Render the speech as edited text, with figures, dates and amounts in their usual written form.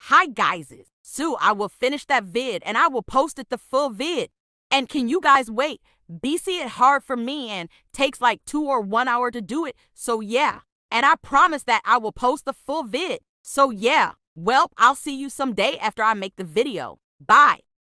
Hi guys, so I will finish that vid and I will post it the full vid. And can you guys wait? BC it hard for me and takes like 2 or 1 hour to do it. So yeah, and I promise that I will post the full vid. So yeah, well, I'll see you someday after I make the video. Bye.